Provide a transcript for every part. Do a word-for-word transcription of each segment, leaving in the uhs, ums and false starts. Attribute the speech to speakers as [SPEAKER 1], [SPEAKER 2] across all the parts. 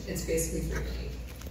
[SPEAKER 1] it's basically free money.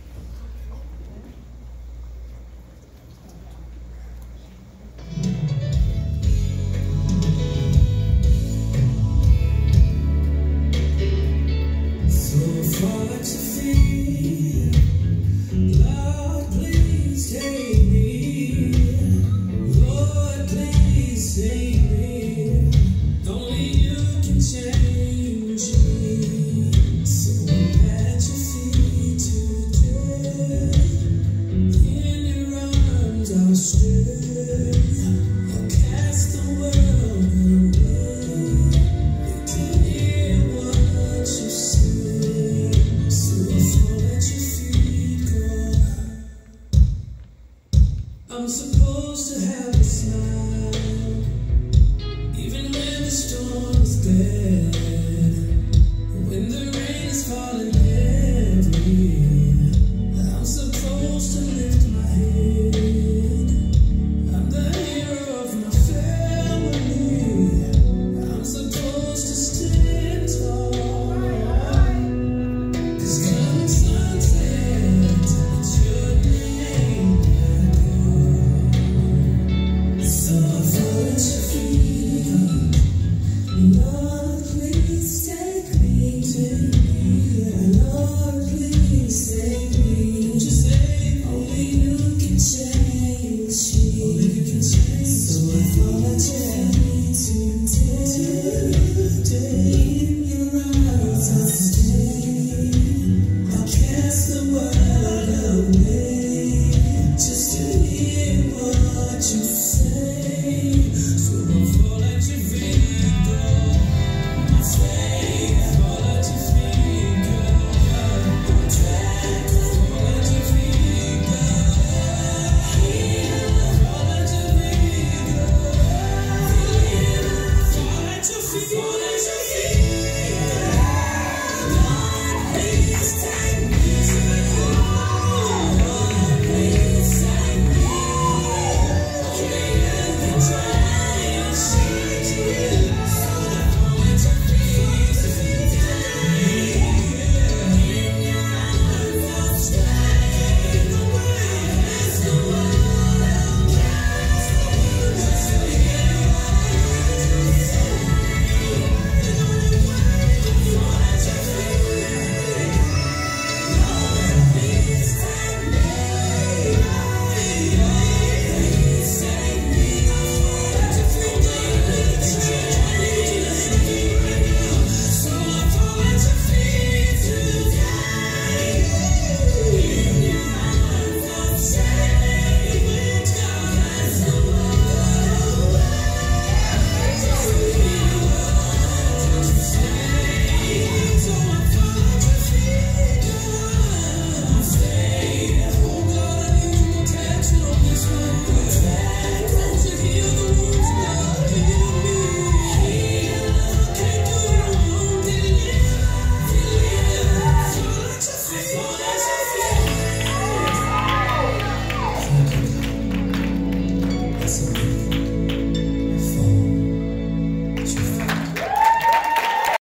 [SPEAKER 2] I'm supposed to have a smile, even when the storm is bad, when the rain is falling heavy. I'm supposed to lift my head. I'm the hero of my family. I'm supposed to stand tall, 'cause come sunset, it's your name. So I fall at your feet. Lord, please take me, take me. Lord, please take me. Don't you say only you can change me. Only you can change me.